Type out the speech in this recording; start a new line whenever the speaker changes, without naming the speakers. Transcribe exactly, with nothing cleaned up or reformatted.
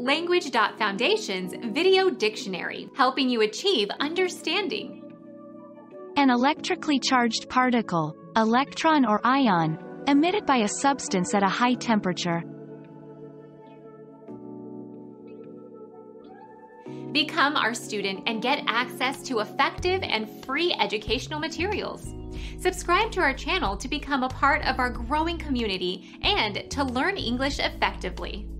Language Foundation's Video Dictionary, helping you achieve understanding.
An electrically charged particle, electron or ion, emitted by a substance at a high temperature.
Become our student and get access to effective and free educational materials. Subscribe to our channel to become a part of our growing community and to learn English effectively.